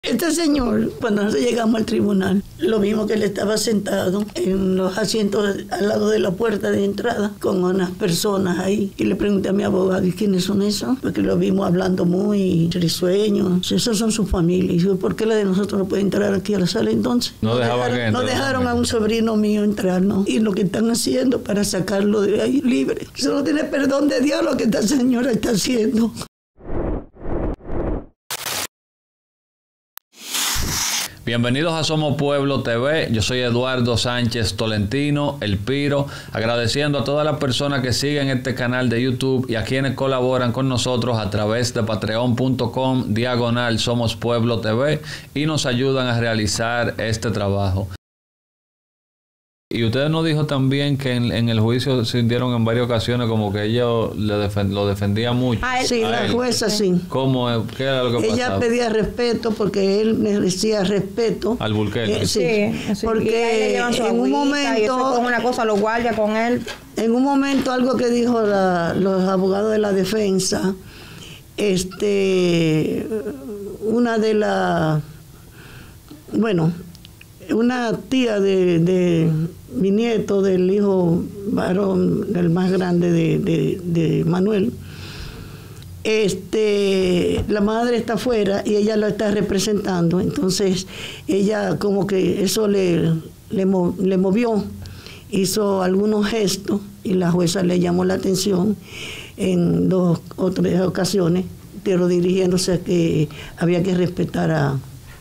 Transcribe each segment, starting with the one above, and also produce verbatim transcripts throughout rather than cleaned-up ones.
Este señor, cuando nosotros llegamos al tribunal, lo mismo que él estaba sentado en los asientos al lado de la puerta de entrada con unas personas ahí. Y le pregunté a mi abogado, ¿y quiénes son esos? Porque lo vimos hablando muy risueños. Esos son sus familias. Y yo, ¿por qué la de nosotros no puede entrar aquí a la sala entonces? No, dejaban dejaron, no dejaron a un sobrino mío entrar, ¿no? Y lo que están haciendo para sacarlo de ahí libre. Eso no tiene perdón de Dios lo que esta señora está haciendo. Bienvenidos a Somos Pueblo T V, yo soy Eduardo Sánchez Tolentino, El Piro, agradeciendo a todas las personas que siguen este canal de YouTube y a quienes colaboran con nosotros a través de patreon punto com diagonal Somos Pueblo T V y nos ayudan a realizar este trabajo. Y usted nos dijo también que en, en el juicio se sintieron en varias ocasiones como que ellos le defen, lo defendía mucho. A él, sí, a la él. jueza sí. ¿Cómo? ¿Qué era lo que Ella pasaba? Ella pedía respeto porque él merecía respeto. Al Bulquerque. Eh, sí, sí, porque en un momento... con una cosa, los guardias con él. En un momento algo que dijo la, los abogados de la defensa, este, una de las... Bueno, una tía de... de mi nieto, del hijo varón, del más grande de, de, de Manuel, este, la madre está afuera y ella lo está representando, entonces ella como que eso le, le, le movió, hizo algunos gestos y la jueza le llamó la atención en dos o tres ocasiones, pero dirigiéndose a que había que respetar a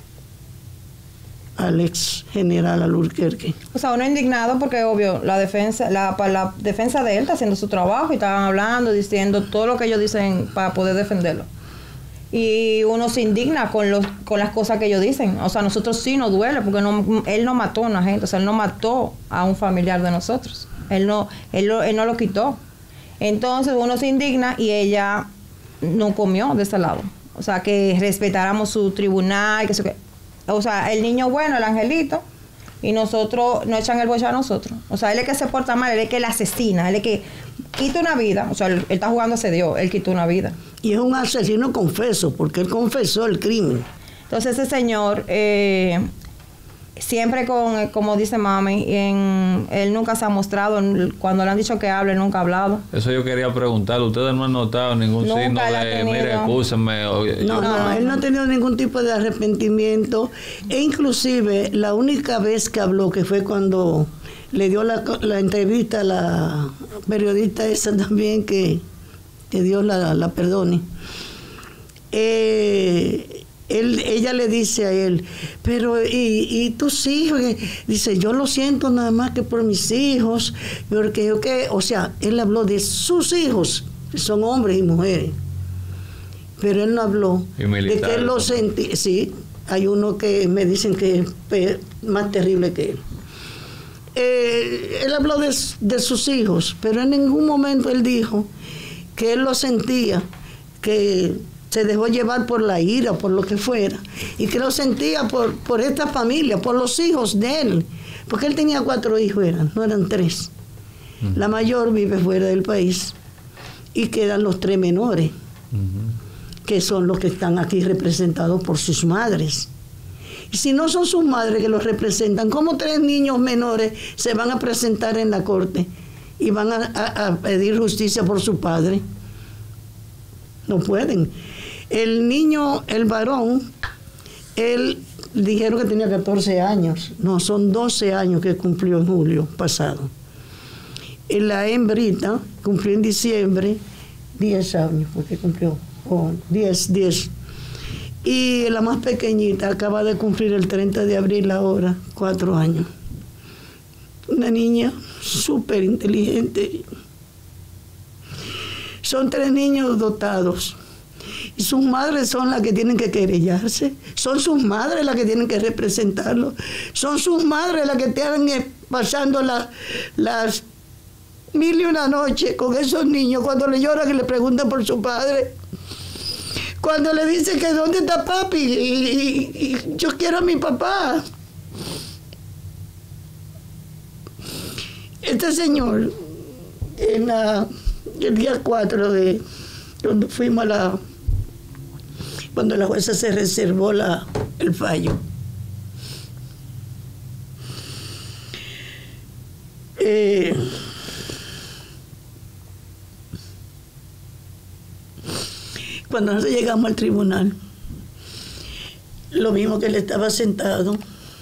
al ex general Alburquerque. O sea, uno indignado porque obvio la defensa, la, la defensa de él está haciendo su trabajo y estaban hablando, diciendo todo lo que ellos dicen para poder defenderlo. Y uno se indigna con los con las cosas que ellos dicen. O sea, a nosotros sí nos duele porque no, él no mató a una gente, o sea, él no mató a un familiar de nosotros. Él no, él, lo, él no lo quitó. Entonces uno se indigna y ella no comió de ese lado. O sea, que respetáramos su tribunal, que eso que... O sea, el niño bueno, el angelito, y nosotros nos echan el bollo a nosotros. O sea, él es que se porta mal, él es que le asesina, él es que quita una vida. O sea, él, él está jugando a ese Dios, él quitó una vida. Y es un asesino confeso, porque él confesó el crimen. Entonces ese señor, eh, siempre con, como dice mami, en, él nunca se ha mostrado, cuando le han dicho que hable, nunca ha hablado. Eso yo quería preguntar, ¿ustedes no han notado ningún nunca signo de, mire, excúsenme? O, no, no, no, él no ha tenido ningún tipo de arrepentimiento, e inclusive la única vez que habló, que fue cuando le dio la, la entrevista a la periodista esa también, que, que Dios la, la perdone, eh... Él, ella le dice a él, pero ¿y, y tus hijos? Dice, yo lo siento nada más que por mis hijos, porque yo que, o sea, él habló de sus hijos, que son hombres y mujeres, pero él no habló de que él lo sentía. Sí, hay uno que me dicen que es más terrible que él. Eh, él habló de, de sus hijos, pero en ningún momento él dijo que él lo sentía, que se dejó llevar por la ira, por lo que fuera, y que lo sentía por, por esta familia, por los hijos de él, porque él tenía cuatro hijos, eran, no eran tres. Uh-huh. La mayor vive fuera del país, y quedan los tres menores, uh-huh, que son los que están aquí representados por sus madres. Y si no son sus madres que los representan, ¿cómo tres niños menores se van a presentar en la corte y van a, a, a pedir justicia por su padre? No pueden. El niño, el varón, él dijeron que tenía catorce años. No, son doce años que cumplió en julio pasado. Y la hembrita cumplió en diciembre diez años, porque cumplió, oh, diez, diez. Y la más pequeñita acaba de cumplir el treinta de abril ahora, cuatro años. Una niña súper inteligente. Son tres niños dotados. Y sus madres son las que tienen que querellarse. Son sus madres las que tienen que representarlo. Son sus madres las que están pasando la, las mil y una noches con esos niños. Cuando le lloran y le preguntan por su padre. Cuando le dicen que ¿dónde está papi? Y, y, y yo quiero a mi papá. Este señor, en la, el día cuatro de cuando fuimos a la cuando la jueza se reservó la, el fallo. Eh, cuando nosotros llegamos al tribunal, lo mismo que él estaba sentado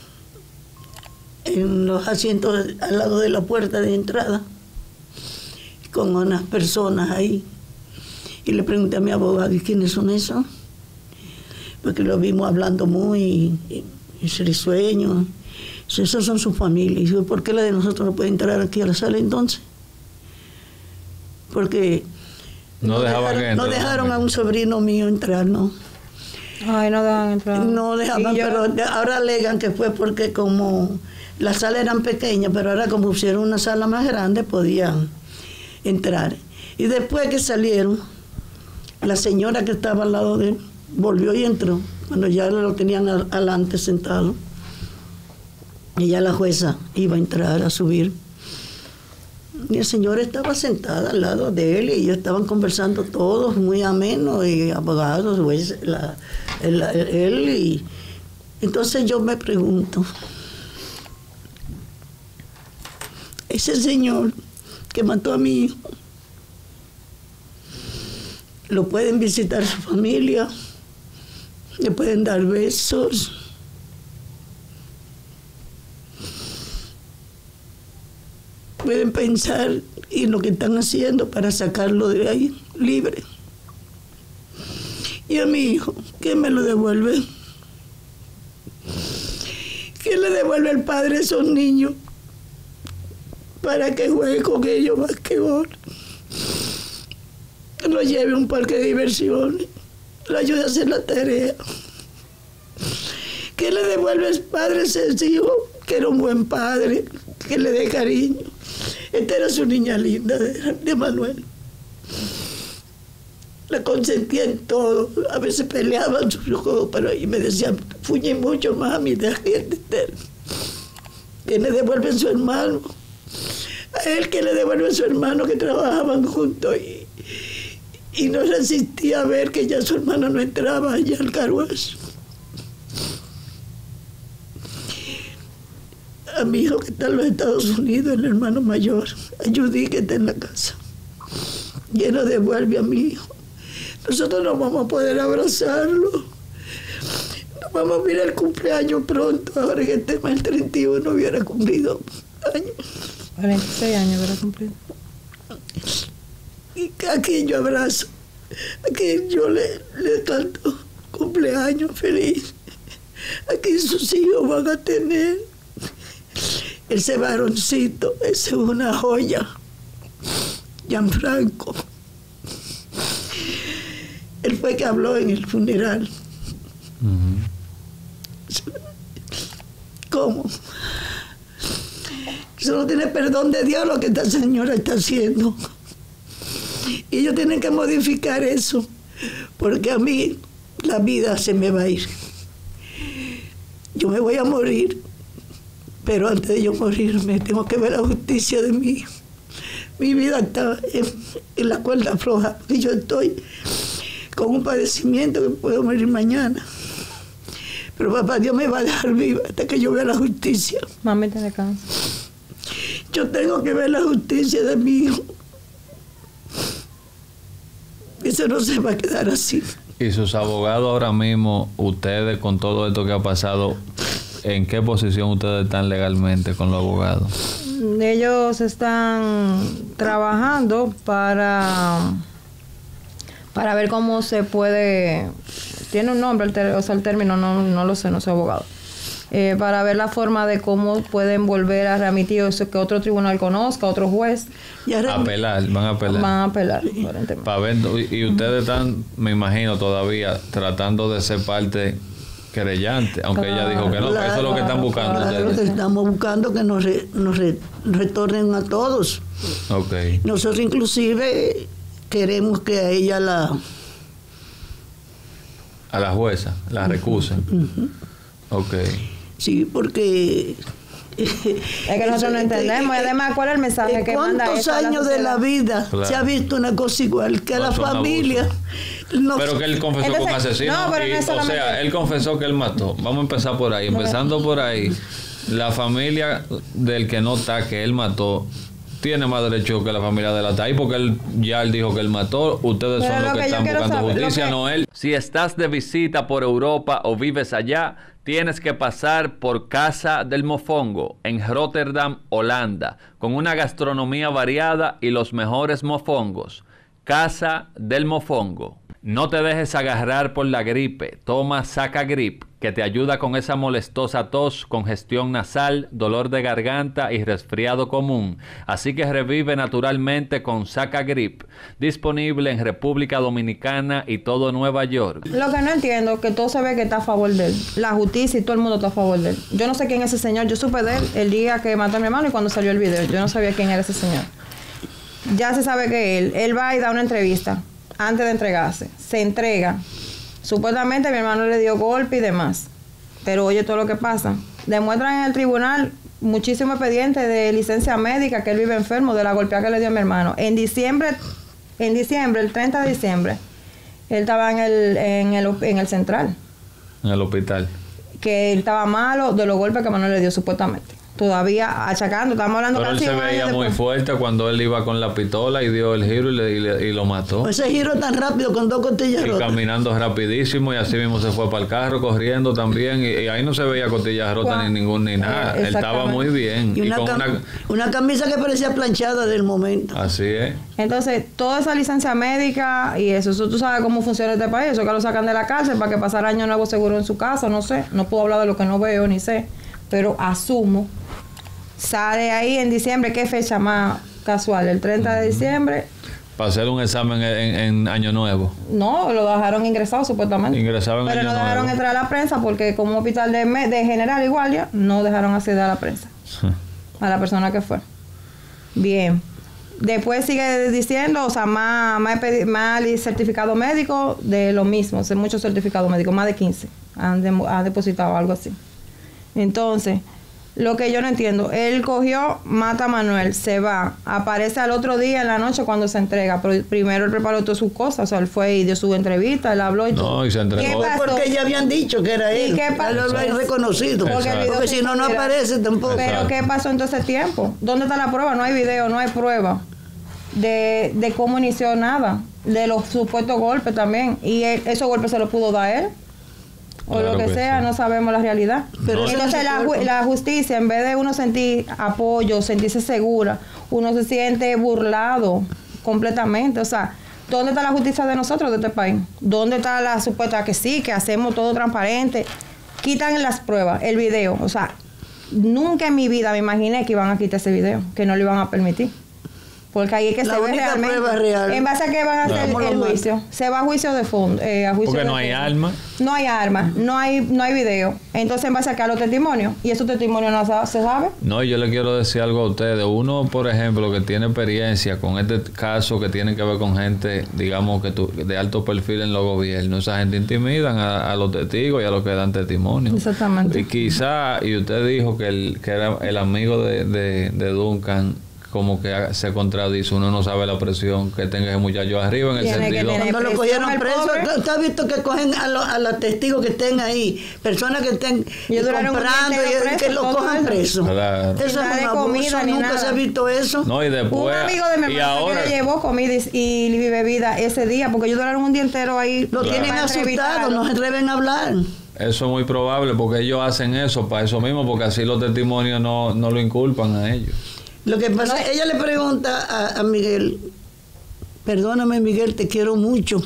en los asientos al lado de la puerta de entrada, con unas personas ahí. Y le pregunté a mi abogado, ¿y quiénes son esos? Porque lo vimos hablando muy y, y risueños. Esos son sus familias. Y yo, ¿por qué la de nosotros no puede entrar aquí a la sala entonces? Porque no, no dejaba dejaron, que no dejaron a un sobrino mío entrar, ¿no? Ay, no dejaban entrar. No dejaban, yo... pero de, ahora alegan que fue porque como las salas eran pequeñas, pero ahora como pusieron una sala más grande, podían entrar. Y después que salieron, la señora que estaba al lado de él volvió y entró, cuando ya lo tenían al, adelante sentado. Y ya la jueza iba a entrar, a subir. Y el señor estaba sentada al lado de él y ellos estaban conversando todos muy ameno, y abogados, juez, la, el, él. Y entonces yo me pregunto, ese señor que mató a mi hijo, lo pueden visitar su familia, le pueden dar besos, pueden pensar en lo que están haciendo para sacarlo de ahí libre. Y a mi hijo, ¿quién me lo devuelve? ¿Quién le devuelve al padre a esos niños para que juegue con ellos basquetbol? Lo lleve a un parque de diversiones, lo ayude a hacer la tarea. ¿Qué le devuelve al padre a ese hijo? Que era un buen padre, que le dé cariño. Esta era su niña linda, de, de Manuel. La consentía en todo. A veces peleaban sus hijos, pero ahí me decían, fuñe mucho, mami, deja de entender. Que le devuelve a su hermano. A él que le devuelve a su hermano, que trabajaban juntos. Y, y no resistía a ver que ya su hermano no entraba allá al carruaje. A mi hijo que está en los Estados Unidos, el hermano mayor, a Judy que está en la casa. Y él lo devuelve a mi hijo. Nosotros no vamos a poder abrazarlo. No vamos a ver el cumpleaños pronto. Ahora que este mes el treinta y uno hubiera cumplido años. cuarenta y seis años hubiera cumplido. Y a quien yo abrazo, a quien yo le, le canto cumpleaños feliz, a quien sus hijos van a tener. Ese varoncito, ese es una joya. Gianfranco. Él fue que habló en el funeral. Uh-huh. ¿Cómo? Eso no tiene perdón de Dios lo que esta señora está haciendo. Y ellos tienen que modificar eso, porque a mí la vida se me va a ir. Yo me voy a morir, pero antes de yo morirme tengo que ver la justicia de mí. Mi vida está en, en la cuerda floja y yo estoy con un padecimiento que puedo morir mañana. Pero papá Dios me va a dejar viva hasta que yo vea la justicia. Mami tiene cáncer. Yo tengo que ver la justicia de mi hijo. Eso no se va a quedar así. Y sus abogados ahora mismo, ustedes con todo esto que ha pasado, ¿en qué posición ustedes están legalmente con los abogados? Ellos están trabajando para para ver cómo se puede, tiene un nombre, el ter, o sea, el término no, no lo sé, no soy abogado, eh, para ver la forma de cómo pueden volver a remitir eso, que otro tribunal conozca, otro juez. Y apelar, van a apelar. Van a apelar. Sí. Para ver, y ustedes están, me imagino, todavía tratando de ser parte querellante, aunque claro, ella dijo que no, claro, que eso es lo que están buscando. Claro, que estamos buscando que nos, re, nos re, retornen a todos. Okay. Nosotros inclusive queremos que a ella la... A la jueza, la recusen. Uh-huh. Ok. Sí, porque Es que nosotros no entendemos. Y además, ¿cuál es el mensaje que manda? ¿Cuántos años de la vida claro. se ha visto una cosa igual? Que no, la familia... No, pero que él confesó Entonces, con asesino. No, pero y, no o sea, él confesó que él mató. Vamos a empezar por ahí. Empezando por ahí, la familia del que no está, que él mató, tiene más derecho que la familia de la T A I, porque él ya él dijo que él mató. Ustedes pero son los que, que están buscando saber, justicia, que... no él. Si estás de visita por Europa o vives allá, tienes que pasar por Casa del Mofongo en Rotterdam, Holanda, con una gastronomía variada y los mejores mofongos. Casa del Mofongo. No te dejes agarrar por la gripe. Toma Sacagrip, que te ayuda con esa molestosa tos, congestión nasal, dolor de garganta y resfriado común. Así que revive naturalmente con Sacagrip. Disponible en República Dominicana y todo Nueva York. Lo que no entiendo es que todo se ve que está a favor de él. La justicia y todo el mundo está a favor de él. Yo no sé quién es ese señor. Yo supe de él el día que mató a mi hermano y cuando salió el video. Yo no sabía quién era ese señor. Ya se sabe que él, él va y da una entrevista antes de entregarse. Se entrega. Supuestamente mi hermano le dio golpe y demás. Pero oye todo lo que pasa. Demuestran en el tribunal muchísimo expediente de licencia médica que él vive enfermo de la golpeada que le dio a mi hermano. En diciembre, en diciembre, el treinta de diciembre, él estaba en el, en el, en el central. En el hospital. Que él estaba malo de los golpes que mi hermano le dio supuestamente. Todavía achacando, estamos hablando pero casi él se veía muy después. fuerte cuando él iba con la pistola y dio el giro y, le, y, le, y lo mató. Ese giro tan rápido con dos costillas rotas. Y caminando rapidísimo y así mismo se fue para el carro corriendo también y, y ahí no se veía costillas rotas ni ningún ni nada. Eh, él estaba muy bien. Y, una, y con cam una, una camisa que parecía planchada del momento. Así es. Entonces, toda esa licencia médica y eso, eso tú sabes cómo funciona este país, eso que lo sacan de la cárcel para que pasara año nuevo seguro en su casa, no sé, no puedo hablar de lo que no veo ni sé, pero asumo. Sale ahí en diciembre, ¿qué fecha más casual? El treinta de diciembre. Para hacer un examen en, en Año Nuevo. No, lo dejaron ingresado supuestamente. Ingresado en Pero Año no dejaron Nuevo. entrar a la prensa porque como hospital de, de General Igualia, no dejaron acceder a la prensa. A la persona que fue. Bien. Después sigue diciendo, o sea, más, más, más certificado médico de lo mismo. O sea, muchos certificados médicos, más de quince. Han, de, han depositado algo así. Entonces... Lo que yo no entiendo, él cogió, mata a Manuel, se va, aparece al otro día en la noche cuando se entrega, pero primero él preparó todas sus cosas, o sea, él fue y dio su entrevista, él habló y no, todo. Y se entregó. Porque ya habían dicho que era él, ya lo habían reconocido, porque, porque si no, no aparece tampoco. Pero Exacto. ¿qué pasó en todo ese tiempo? ¿Dónde está la prueba? No hay video, no hay prueba de, de cómo inició nada, de los supuestos golpes también, y él, esos golpes se los pudo dar él. O claro lo que, que sea, sí. No sabemos la realidad. Pero no, entonces la, la justicia, en vez de uno sentir apoyo, sentirse segura, uno se siente burlado completamente. O sea, ¿dónde está la justicia de nosotros, de este país? ¿Dónde está la supuesta que sí, que hacemos todo transparente? Quitan las pruebas, el video. O sea, nunca en mi vida me imaginé que iban a quitar ese video, que no lo iban a permitir. Porque ahí es que la se ve realmente. Real. En base a que van a hacer no, el, el juicio. Se va a juicio de fondo. Eh, a juicio Porque de no hay fondo. arma. No hay arma, no hay, no hay video. Entonces, en base a que a los testimonios. Y esos testimonios no se sabe. No, yo le quiero decir algo a ustedes. Uno, por ejemplo, que tiene experiencia con este caso que tiene que ver con gente, digamos, que tu, de alto perfil en los gobiernos. Esa gente intimidan a, a los testigos y a los que dan testimonio. Exactamente. Y quizá, y usted dijo que, el, que era el amigo de, de, de Duncan, como que se contradice, uno no sabe la presión que tenga ese muchacho arriba en el Tiene sentido. Cuando lo cogieron preso, ¿tú has visto que cogen a los, a los testigos que estén ahí, personas que estén comprando y, y que lo cojan preso? Claro. Eso es un abuso, comida, nunca nada. se ha visto eso. No, y después, un amigo de mi hermano ahora, que le llevó comida y, y bebida ese día, porque ellos duraron un día entero ahí. Lo claro. tienen asustado, no se atreven a hablar. Eso es muy probable, porque ellos hacen eso para eso mismo, porque así los testimonios no, no lo inculpan a ellos. Lo que pasa es que ella le pregunta a, a Miguel, perdóname Miguel, te quiero mucho,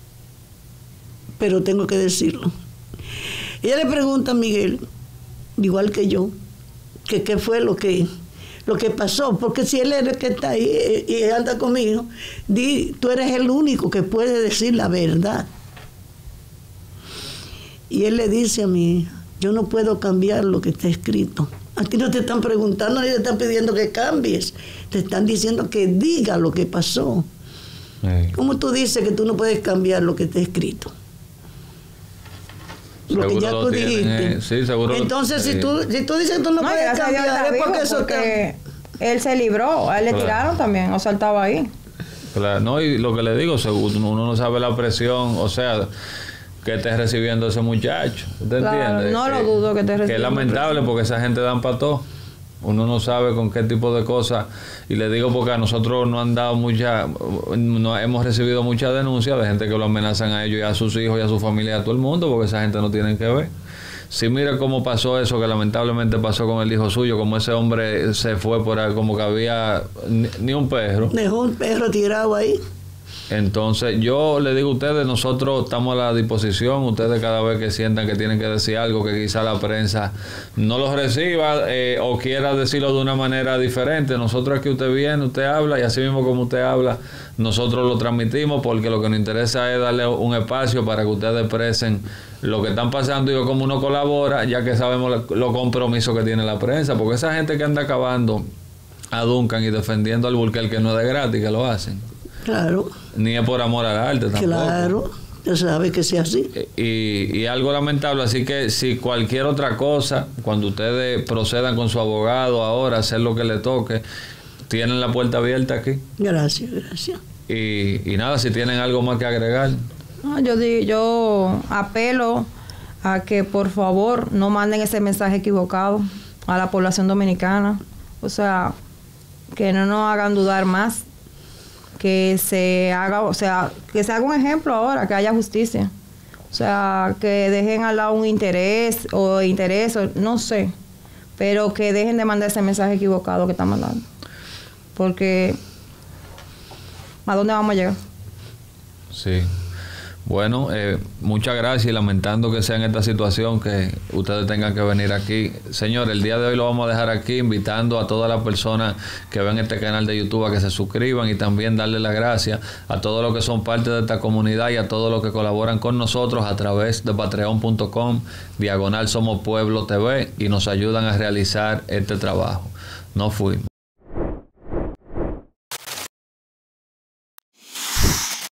pero tengo que decirlo. Ella le pregunta a Miguel, igual que yo, que qué fue lo que, lo que pasó, porque si él es el que está ahí y anda conmigo, di, tú eres el único que puede decir la verdad. Y él le dice a mi hija, yo no puedo cambiar lo que está escrito. A ti no te están preguntando ni te están pidiendo que cambies. Te están diciendo que diga lo que pasó. Sí. ¿Cómo tú dices que tú no puedes cambiar lo que está escrito? lo que Seguro ya lo tú tienen, dijiste. eh, sí, seguro lo- Entonces, sí. si tú si tú dices que tú no, No, y puedes gracias a Dios cambiar, está es vivo porque eso porque él se libró, a él le Claro. tiraron también, o sea, él estaba ahí. Claro, no, y lo que le digo, seguro, uno no sabe la presión, o sea, que esté recibiendo ese muchacho. ¿Usted Claro, entiende? no lo Que- dudo que esté Que es recibiendo lamentable presión. porque esa gente dan para todo. Uno no sabe con qué tipo de cosas. Y le digo porque a nosotros nos han dado mucha, no, hemos recibido muchas denuncias de gente que lo amenazan a ellos y a sus hijos y a su familia y a todo el mundo porque esa gente no tiene que ver. Si mira cómo pasó eso, que lamentablemente pasó con el hijo suyo, como ese hombre se fue por ahí, como que había ni, ni un perro. dejó un perro tirado ahí. Entonces, yo le digo a ustedes, nosotros estamos a la disposición, ustedes cada vez que sientan que tienen que decir algo, que quizá la prensa no los reciba eh, o quiera decirlo de una manera diferente, nosotros aquí usted viene, usted habla y así mismo como usted habla, nosotros lo transmitimos porque lo que nos interesa es darle un espacio para que ustedes expresen lo que están pasando y cómo uno colabora, ya que sabemos los compromisos que tiene la prensa, porque esa gente que anda acabando a Duncan y defendiendo al Burkel, que no es de gratis, que lo hacen. Claro, Ni es por amor al arte tampoco. claro. Ya sabe que sea así. Y, y algo lamentable, así que si cualquier otra cosa, cuando ustedes procedan con su abogado ahora, hacer lo que le toque, tienen la puerta abierta aquí. Gracias, gracias. Y, y nada, si tienen algo más que agregar. No, yo, di- yo apelo a que por favor no manden ese mensaje equivocado a la población dominicana. O sea, que no nos hagan dudar más. Que se haga, o sea, que se haga un ejemplo ahora, que haya justicia. O sea, que dejen al lado un interés o interés, o, no sé. Pero que dejen de mandar ese mensaje equivocado que están mandando. Porque, ¿a dónde vamos a llegar? Sí. Bueno, eh, muchas gracias y lamentando que sea en esta situación que ustedes tengan que venir aquí. Señor, el día de hoy lo vamos a dejar aquí, invitando a todas las personas que ven este canal de YouTube a que se suscriban y también darle las gracias a todos los que son parte de esta comunidad y a todos los que colaboran con nosotros a través de patreon punto com, diagonal Somos Pueblo T V y nos ayudan a realizar este trabajo. No fuimos.